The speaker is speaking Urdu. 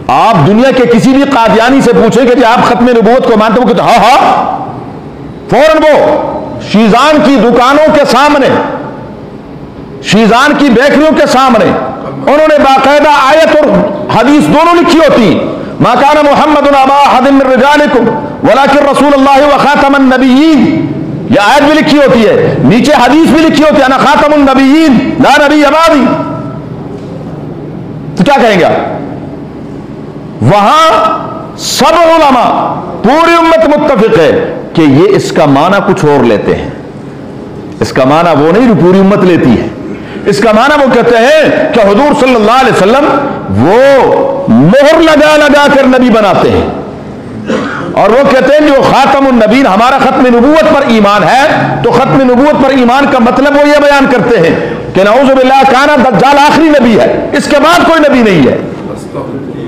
آپ دنیا کے کسی بھی قادیانی سے پوچھیں کہ جی آپ ختم نبوت کو مانتے ہو؟ کہتے ہاں ہاں، فوراً وہ شیزان کی دکانوں کے سامنے، شیزان کی بیکریوں کے سامنے انہوں نے باقاعدہ آیت اور حدیث دونوں لکھی ہوتی، ما کان محمد ابا احد من رجالکم ولکن رسول اللہ وخاتم النبیین، یہ آیت بھی لکھی ہوتی ہے، نیچے حدیث بھی لکھی ہوتی ہے، انا خاتم النبیین لا نبی بعدی۔ تو کیا کہیں گے آپ؟ وہاں سب علماء پوری امت متفق ہے کہ یہ اس کا معنی کچھ اور لیتے ہیں، اس کا معنی وہ نہیں جو پوری امت لیتی ہے، اس کا معنی وہ کہتے ہیں کہ حضور صلی اللہ علیہ وسلم وہ مہر لگا لگا کر نبی بناتے ہیں، اور وہ کہتے ہیں جو خاتم النبیین، ہمارا ختم نبوت پر ایمان ہے، تو ختم نبوت پر ایمان کا مطلب وہ یہ بیان کرتے ہیں کہ نعوذ باللہ کانا دجال آخری نبی ہے، اس کے بعد کوئی نبی نہیں ہے۔